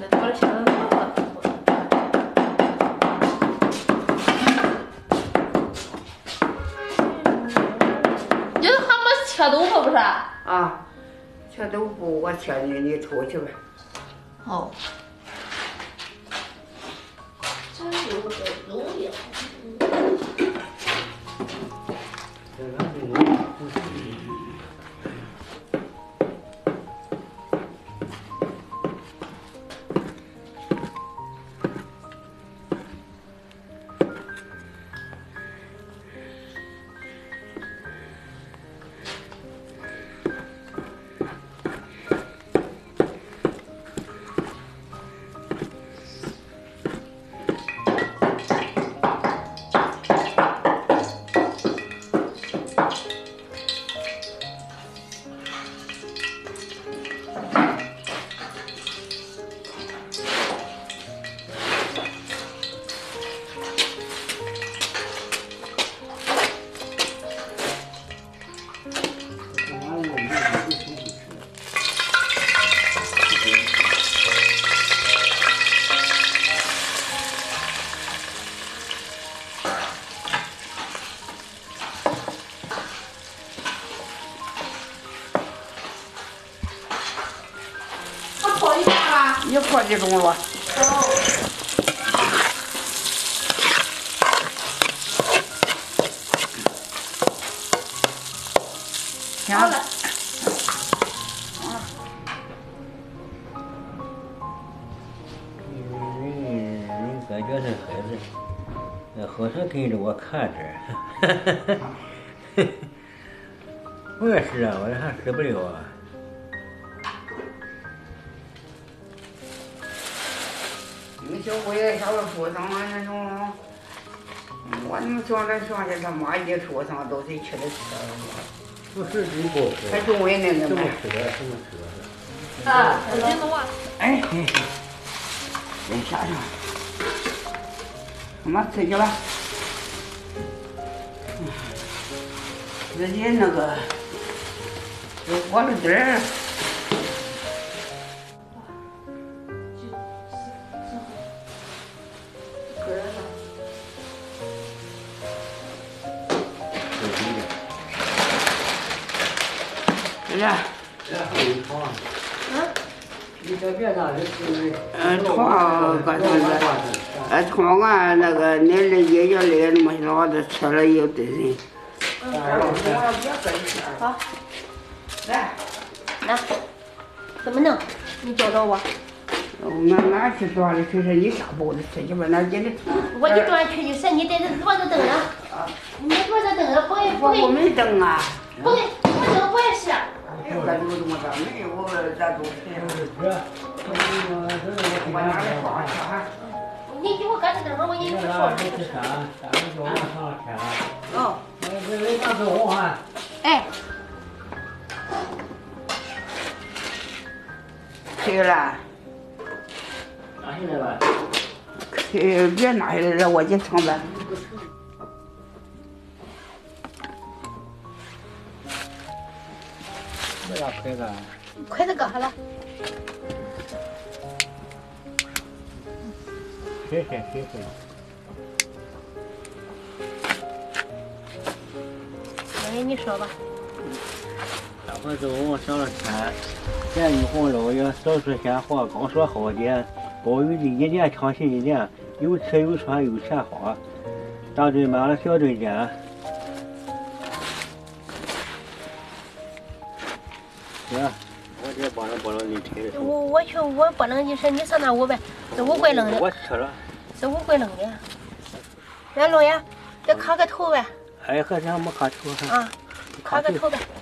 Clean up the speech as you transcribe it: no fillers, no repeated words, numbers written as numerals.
那多了香多了。你这还没切豆腐不是？ 啊，切豆腐我切的，你抽去吧。 好。这有个肉呀。 一块几钟了。 好了。 人感觉是孩子，好像跟着我看着。我也是啊，我这还死不了啊。 你小姑爷小的出生那种，我们乡下他妈一出生都得吃的吃不是真不吃。 还中卫那个什么吗？ 吃的？什么吃的？ 啊，你弄啊。 哎，先下上，我们吃去吧。自己那个有锅了底儿。是啊。 这还有床。你这别拿这是。 床搁上这，床啊那个那一家里那么老的吃了一堆人。 好。来。来。怎么弄？你教教我。 哪去抓的？就是你下包的吃去吧，那今天。 我一转去就是，你在这坐着等着。你坐着等着，不会不会。 我没等啊。 不会，我等我也是。 咱就这么着，没有咱都吃。我拿来放去哈。 你给我搁这等会儿，我给你说。 吃啥？咱们就往上吃啊。 哦。 这拿走哈。 哎。去了。 拿下来吧。 别拿下来了，我去上班。 没啥筷子。 筷子搁下了。 谢。 哎，你说吧。 大伙都往上了看，咸鱼红肉也少吃鲜花，刚说好点，包邮的一年抢新一年，有吃有穿有钱花，大队满了小队见。行，我这帮着你吃的。 我不能，你说你上那屋呗，是五块扔的。 我吃了。 是5块扔的。来，老爷，再磕个头呗。 哎，好像没磕头。 啊，磕个头呗。